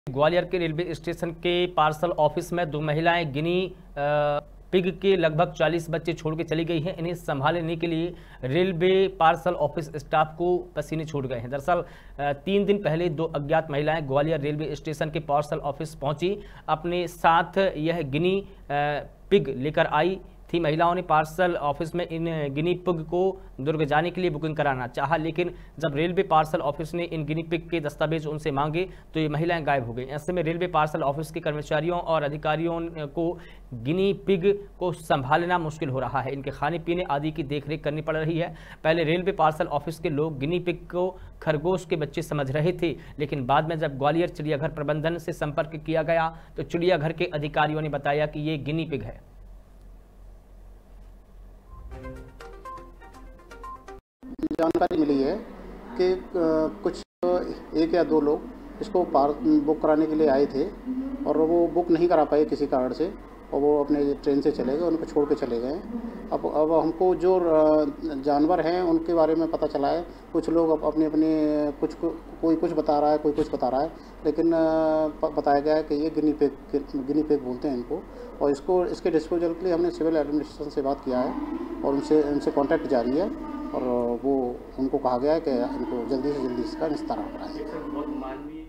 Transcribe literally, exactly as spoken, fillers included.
ग्वालियर के railway station के parcel office में दो महिलाएं गिनी पिग के लगभग चालीस बच्चे छोड़ के चली गई हैं। इन्हें संभालने के लिए रेलवे पार्सल ऑफिस स्टाफ को पसीने छूट गए हैं। दरअसल तीन दिन पहले दो अज्ञात महिलाएं ग्वालियर रेलवे स्टेशन के पार्सल ऑफिस पहुंची। अपने साथ यह गिनी पिग लेकर आई थी। महिलाओं ने पार्सल ऑफिस में इन गिनी पिग को दुर्ग जाने के लिए बुकिंग कराना चाहा, लेकिन जब रेलवे पार्सल ऑफिस ने इन गिनी पिग के दस्तावेज उनसे मांगे तो ये महिलाएं गायब हो गई। ऐसे में रेलवे पार्सल ऑफिस के कर्मचारियों और अधिकारियों को गिनी पिग को संभालना मुश्किल हो रहा है। इनके खाने पीने आदि की देखरेख करनी पड़ रही है। पहले रेलवे पार्सल ऑफिस के लोग गिनी पिग को खरगोश के बच्चे समझ रहे थे, लेकिन बाद में जब ग्वालियर चिड़ियाघर प्रबंधन से संपर्क किया गया तो चिड़ियाघर के अधिकारियों ने बताया कि ये गिनी पिग है। जानकारी मिली है कि कुछ एक या दो लोग इसको पार बुक कराने के लिए आए थे और वो बुक नहीं करा पाए किसी कारण से, और वो अपने ट्रेन से चले गए, उनको छोड़ के चले गए। अब अब हमको जो जानवर हैं उनके बारे में पता चला है। कुछ लोग अपने अपने कुछ कोई कुछ बता रहा है, कोई कुछ बता रहा है, लेकिन बताया गया है कि ये गिनी पिग गिनी पिग बोलते हैं इनको। और इसको इसके डिस्पोजल के लिए हमने सिविल एडमिनिस्ट्रेशन से बात किया है और उनसे उनसे कॉन्टैक्ट जारी है और वो उनको कहा गया है कि इनको जल्दी से जल्दी इसका निस्तारा कराएं।